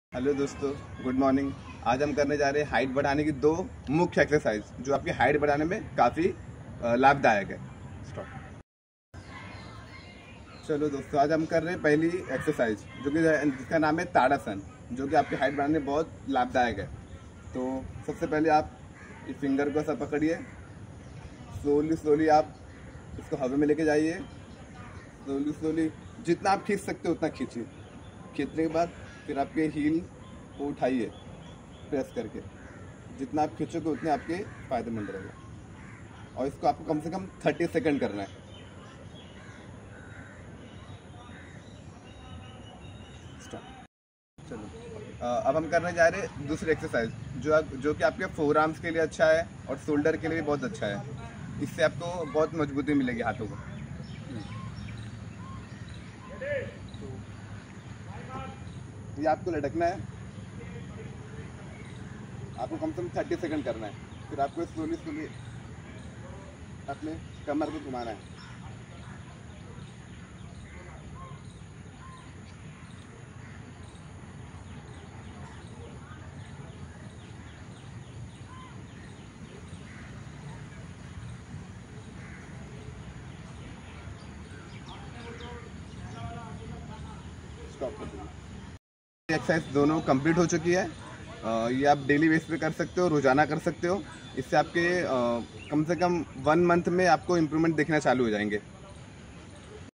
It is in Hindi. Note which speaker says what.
Speaker 1: हेलो दोस्तों, गुड मॉर्निंग। आज हम करने जा रहे हैं हाइट बढ़ाने की दो मुख्य एक्सरसाइज जो आपकी हाइट बढ़ाने में काफ़ी लाभदायक है। स्टॉप। चलो दोस्तों, आज हम कर रहे हैं पहली एक्सरसाइज जो कि जिसका नाम है ताड़ासन, जो कि आपकी हाइट बढ़ाने में बहुत लाभदायक है। तो सबसे पहले आप इस फिंगर को सब पकड़िए, स्लोली आप इसको हवा में लेके जाइए। स्लोली जितना आप खींच सकते हो उतना खींचिए। खींचने के बाद फिर आपके हील को उठाइए प्रेस करके। जितना आप खींचोगे उतने आपके फ़ायदेमंद रहेगा। और इसको आपको कम से कम 30 सेकंड करना है। स्टॉप। चलो, अब हम करने जा रहे हैं दूसरी एक्सरसाइज जो कि आपके फोर आर्म्स के लिए अच्छा है और शोल्डर के लिए भी बहुत अच्छा है। इससे आपको बहुत मजबूती मिलेगी हाथों को। ये आपको लटकना है, आपको कम से कम 30 सेकंड करना है। फिर आपको स्लोली अपने कमर को घुमाना है। स्टॉप कर दीजिए। एक्सरसाइज दोनों कंप्लीट हो चुकी है। ये आप डेली बेस पे कर सकते हो, रोजाना कर सकते हो। इससे आपके कम से कम 1 मंथ में आपको इम्प्रूवमेंट दिखना चालू हो जाएंगे।